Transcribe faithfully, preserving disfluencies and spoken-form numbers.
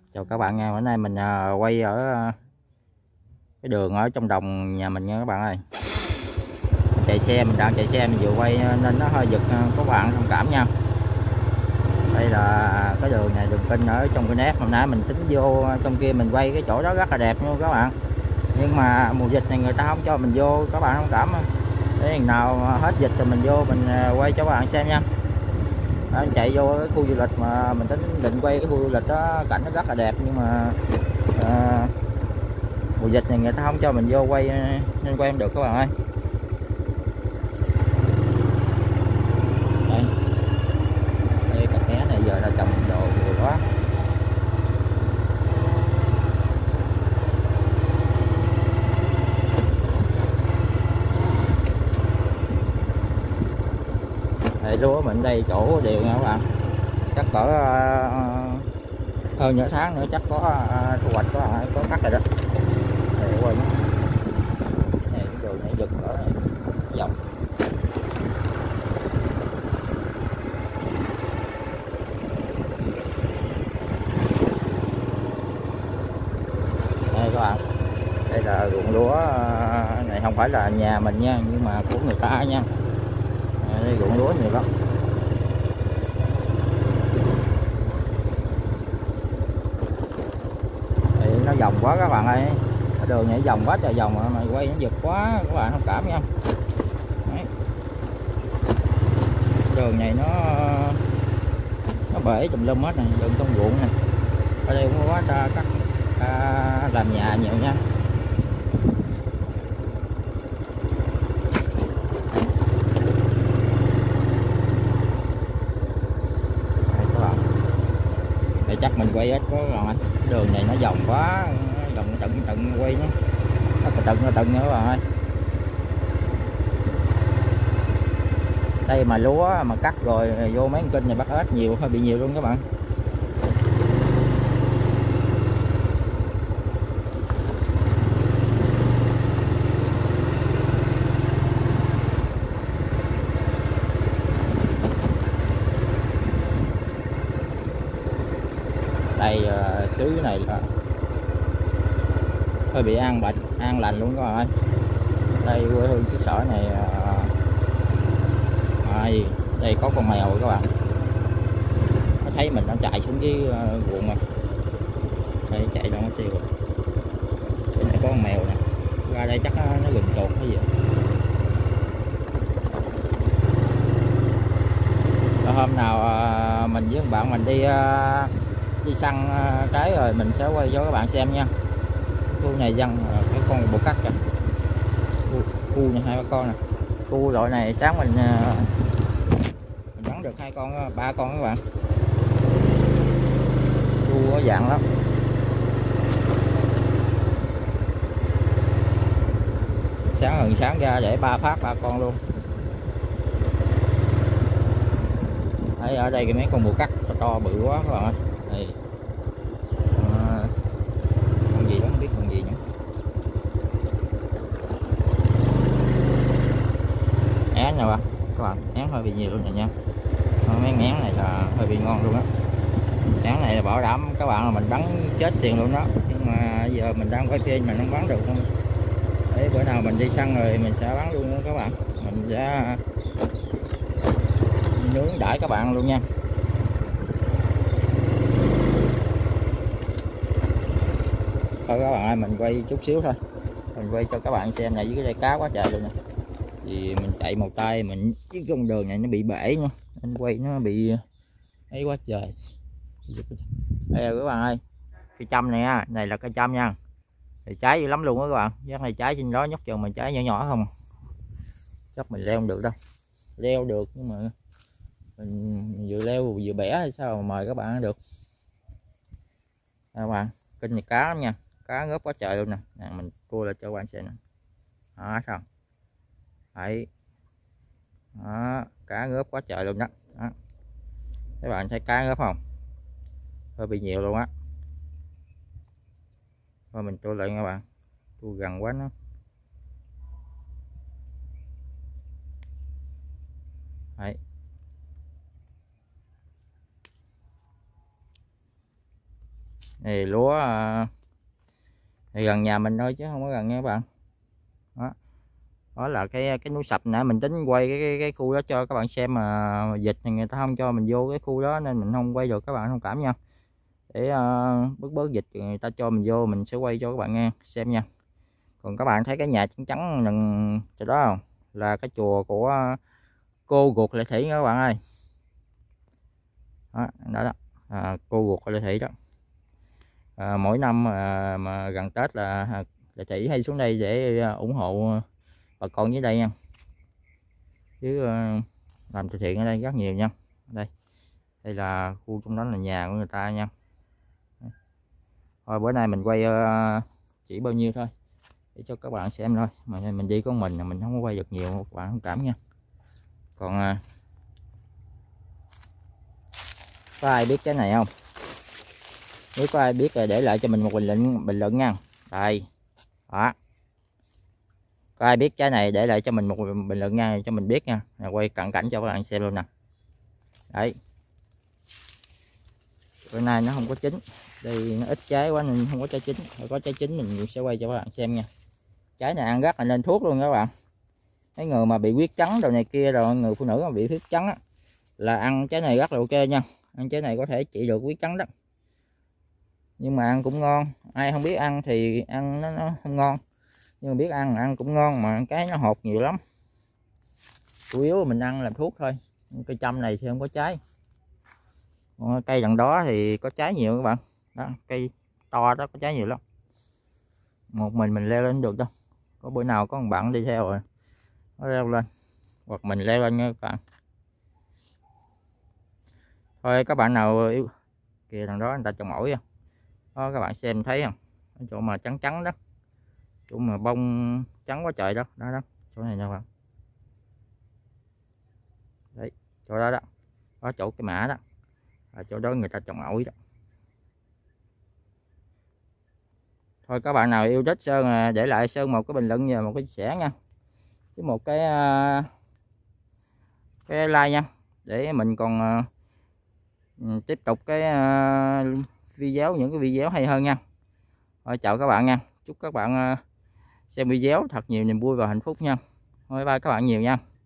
Chào các bạn nha, bữa nay mình à, quay ở à, cái đường ở trong đồng nhà mình nha các bạn ơi. Chạy xe, mình đang chạy xe mình vừa quay nên nó hơi giật, các bạn thông cảm nha. Đây là cái đường này, đường kinh ở trong cái nét hôm nay mình tính vô trong kia mình quay cái chỗ đó rất là đẹp luôn các bạn. Nhưng mà mùa dịch này người ta không cho mình vô, các bạn thông cảm. Để nào hết dịch thì mình vô mình quay cho các bạn xem nha. Đó, chạy vô cái khu du lịch mà mình tính định quay cái khu du lịch đó, cảnh nó rất là đẹp nhưng mà à, mùa dịch này người ta không cho mình vô quay nên quay không được các bạn ơi. Đây, đây cặp bé này giờ là trồng đồ nhiều quá. Đây lúa mình đây chỗ đều nha các bạn, chắc cỡ uh, hơn nửa tháng nữa chắc có uh, thu hoạch, có có cắt rồi đó. Đây quên này, cái đường này giật ở này dòng. Đây các bạn, đây là ruộng lúa này, không phải là nhà mình nha nhưng mà của người ta nha. Đây ruộng lúa nhiều lắm. Đây, nó vòng quá các bạn ơi, cái đường này vòng quá trời vòng mà mày quay nó giật quá các bạn thông cảm nha. Đấy. Đường này nó nó bể tùm lum hết này, đường trong ruộng này. Ở đây cũng có ta cắt ta làm nhà nhiều nha. Đây các bạn, đây chắc mình quay hết có rồi, đường này nó vòng quá, vòng tận tận quay nó nó tận nó tận nữa các bạn ơi. Đây mà lúa mà cắt rồi vô mấy con kênh này bắt ếch nhiều, hơi bị nhiều luôn các bạn. Đây uh, xứ này là hơi bị an bệnh an lành luôn các bạn ơi. Đây quê hương xứ sở này uh, đây, đây có con mèo các bạn, nó thấy mình nó chạy xuống cái uh, ruộng rồi, đây chạy đâu mất tiêu rồi. Đây này có con mèo nè, ra đây chắc nó, nó gần chuột hay gì. Rồi hôm nào uh, mình với bạn mình đi uh, đi săn uh, trái rồi mình sẽ quay cho các bạn xem nha. Khu này dân uh, cái con bồ cắt kìa, cu, cu này hai ba con nè, cu loại này sáng mình uh, mình bắn được hai con ba con các bạn, cu có dạng lắm. Sáng gần sáng ra để ba phát ba con luôn. Đấy, ở đây cái mấy con bồ cắt to, to bự quá các bạn ơi. Đây. À, con gì đó không biết con gì nữa. Én nè bạn, các bạn, én hơi bị nhiều luôn này nha. Mấy én này là hơi bị ngon luôn á. Én này là bảo đảm các bạn là mình bắn chết xiền luôn đó. Nhưng mà giờ mình đang quay phim mình không bắn được không. Để bữa nào mình đi săn rồi mình sẽ bắn luôn đó các bạn. Mình sẽ nướng đãi các bạn luôn nha. Thôi các bạn ơi, mình quay chút xíu thôi, mình quay cho các bạn xem này, dưới cái đây cá quá trời luôn nè. Vì mình chạy một tay mình cái con đường này nó bị bể nữa, anh quay nó bị ấy quá trời. Đây là các bạn ơi, cây châm này nha, này là cây châm nha, thì trái dữ lắm luôn đó các bạn. Chắc này trái trên đó nhóc chừng mình trái nhỏ nhỏ không, chắc mình leo không được đâu. Leo được nhưng mà mình vừa leo vừa bẻ hay sao mà mời các bạn được. Các bạn, kênh này cá lắm nha, cá ngớp quá trời luôn nè. Nè mình cua lại cho các bạn xem nè, đó sao đấy, đó cá ngớp quá trời luôn đó, đó. Các bạn thấy cá ngớp không, hơi bị nhiều luôn á. Thôi mình tua lại các bạn, tua gần quá nó đấy. Thì lúa à, thì gần nhà mình thôi chứ không có gần nha các bạn. Đó, đó là cái cái núi sập nãy mình tính quay cái, cái cái khu đó cho các bạn xem mà dịch thì người ta không cho mình vô cái khu đó nên mình không quay được, các bạn thông cảm nha. Để uh, bớt bớt dịch người ta cho mình vô mình sẽ quay cho các bạn nghe xem nha. Còn các bạn thấy cái nhà trắng trắng đằng chỗ đó không, là cái chùa của cô ruột Lệ Thủy các bạn ơi. Đó, đó, đó. À, cô ruột Lệ Thủy đó. À, mỗi năm mà, mà gần Tết là Lệ Thủy hay xuống đây để ủng hộ bà con dưới đây nha, chứ uh, làm từ thiện ở đây rất nhiều nha. Đây đây là khu trong đó là nhà của người ta nha. Thôi bữa nay mình quay uh, chỉ bao nhiêu thôi để cho các bạn xem thôi, mà mình đi con mình là mình không có quay được nhiều, các bạn thông cảm nha. Còn uh, có ai biết cái này không? Nếu có ai biết rồi để lại cho mình một bình luận bình luận nha. Đây đó, có ai biết trái này để lại cho mình một bình luận nha, cho mình biết nha. Rồi quay cận cảnh cho các bạn xem luôn nè. Đấy, bữa nay nó không có chín, đây nó ít trái quá nên không có trái chín, rồi có trái chín mình sẽ quay cho các bạn xem nha. Trái này ăn rất là nên thuốc luôn các bạn. Mấy người mà bị huyết trắng đồ này kia, rồi người phụ nữ mà bị huyết trắng á, là ăn trái này rất là ok nha. Ăn trái này có thể trị được huyết trắng đó. Nhưng mà ăn cũng ngon, ai không biết ăn thì ăn nó, nó không ngon, nhưng mà biết ăn ăn cũng ngon, mà cái nó hột nhiều lắm. Chủ yếu mình ăn làm thuốc thôi. Cây chăm này thì không có trái, cây đằng đó thì có trái nhiều các bạn. Đó, cây to đó có trái nhiều lắm, một mình mình leo lên được đâu, có bữa nào có một bạn đi theo rồi nó leo lên, hoặc mình leo lên nha các bạn. Thôi các bạn nào yêu kìa, đằng đó người ta trồng ổi không đó, các bạn xem thấy không, cái chỗ mà trắng trắng đó, chỗ mà bông trắng quá trời đó, đó đó, chỗ này nè các bạn. Đấy, chỗ đó đó, có chỗ cái mã đó, ở chỗ đó người ta trồng ổi đó. Thôi các bạn nào yêu thích Sơn để lại Sơn một cái bình luận và một cái chia sẻ nha, với một cái cái like nha, để mình còn uh, tiếp tục cái uh, video, những cái video hay hơn nha. Thôi chào các bạn nha, chúc các bạn uh, xem video thật nhiều niềm vui và hạnh phúc nha. Thôi bye các bạn nhiều nha.